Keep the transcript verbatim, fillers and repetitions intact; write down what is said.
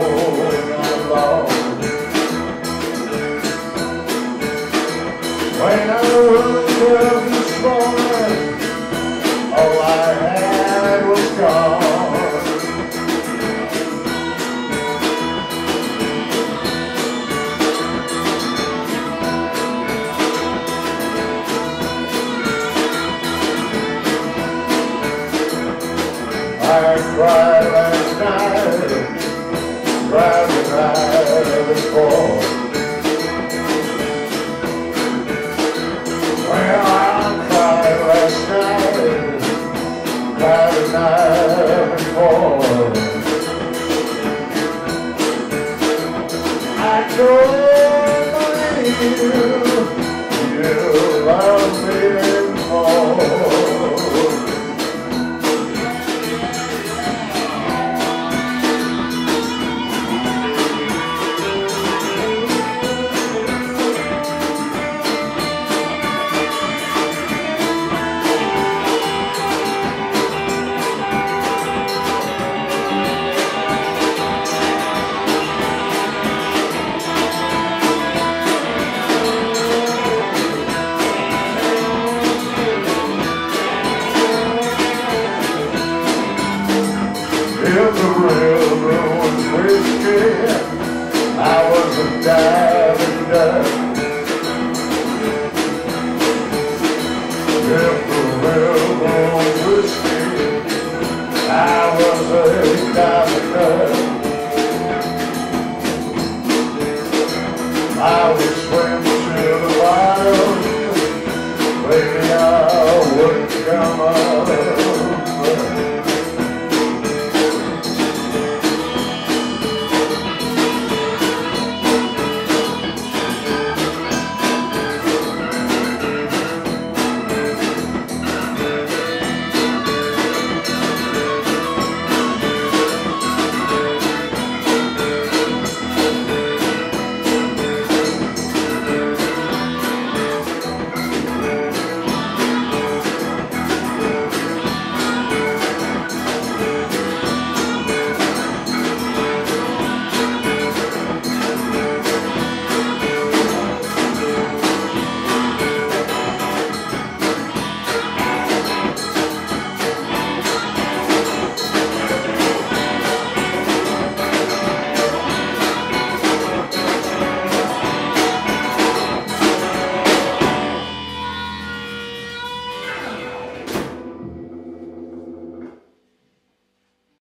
night long. When I woke up this morning, all I had was gone. I cried last night, cried the night before. Well, I cried last night, cried the night before. I don't believe you love me more. If the railroad was whiskey, I was a dime.